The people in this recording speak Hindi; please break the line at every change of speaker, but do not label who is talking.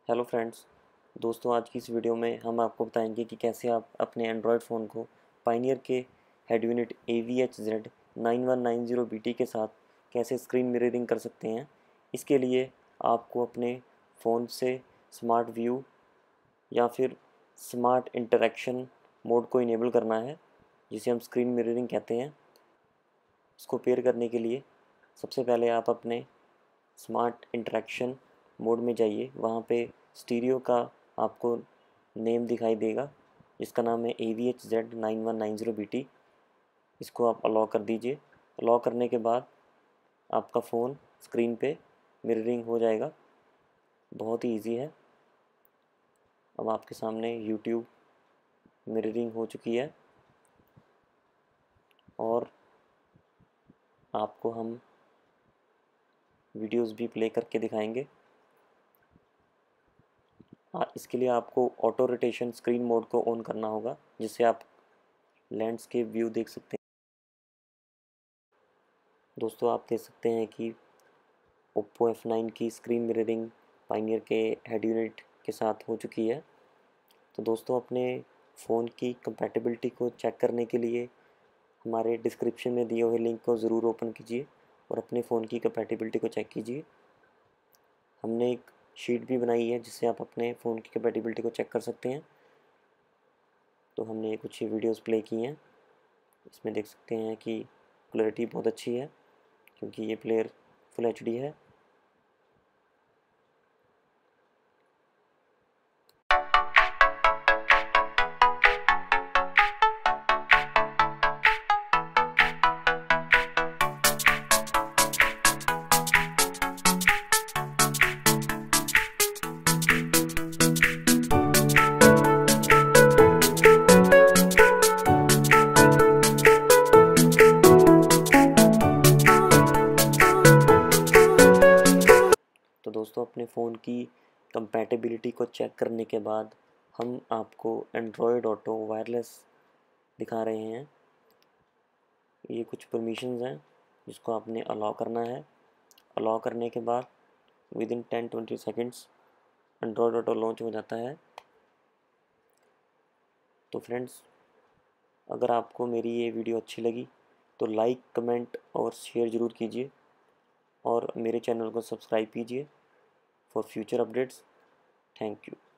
हेलो फ्रेंड्स, दोस्तों आज की इस वीडियो में हम आपको बताएंगे कि कैसे आप अपने एंड्रॉयड फ़ोन को पायनियर के हेड यूनिट AVH-Z9190BT के साथ कैसे स्क्रीन मिररिंग कर सकते हैं। इसके लिए आपको अपने फ़ोन से स्मार्ट व्यू या फिर स्मार्ट इंटरेक्शन मोड को इनेबल करना है, जिसे हम स्क्रीन मिररिंग कहते हैं। इसको पेयर करने के लिए सबसे पहले आप अपने स्मार्ट इंटरेक्शन मोड में जाइए। वहाँ पे स्टीरियो का आपको नेम दिखाई देगा, जिसका नाम है AVH-Z9190BT। इसको आप अलाउ कर दीजिए। अलाउ करने के बाद आपका फ़ोन स्क्रीन पे मिररिंग हो जाएगा। बहुत ही इजी है। अब आपके सामने YouTube मिररिंग हो चुकी है और आपको हम वीडियोस भी प्ले करके दिखाएंगे। इसके लिए आपको ऑटो रोटेशन स्क्रीन मोड को ऑन करना होगा, जिससे आप लैंडस्केप व्यू देख सकते हैं। दोस्तों आप देख सकते हैं कि Oppo F9 की स्क्रीन मिररिंग पायनियर के हेड यूनिट के साथ हो चुकी है। तो दोस्तों अपने फ़ोन की कंपैटिबिलिटी को चेक करने के लिए हमारे डिस्क्रिप्शन में दिए हुए लिंक को ज़रूर ओपन कीजिए और अपने फ़ोन की कंपैटिबिलिटी को चेक कीजिए। हमने एक शीट भी बनाई है जिससे आप अपने फ़ोन की कंपैटिबिलिटी को चेक कर सकते हैं। तो हमने कुछ वीडियोस प्ले की हैं। इसमें देख सकते हैं कि क्लैरिटी बहुत अच्छी है, क्योंकि ये प्लेयर फुल HD है। तो दोस्तों अपने फ़ोन की कंपैटिबिलिटी को चेक करने के बाद हम आपको एंड्रॉयड ऑटो वायरलेस दिखा रहे हैं। ये कुछ परमिशंस हैं जिसको आपने अलाउ करना है। अलाउ करने के बाद within 10-20 seconds Android auto launch हो जाता है। तो फ्रेंड्स, अगर आपको मेरी ये वीडियो अच्छी लगी तो लाइक, कमेंट और शेयर ज़रूर कीजिए और मेरे चैनल को सब्सक्राइब कीजिए for future updates. Thank you.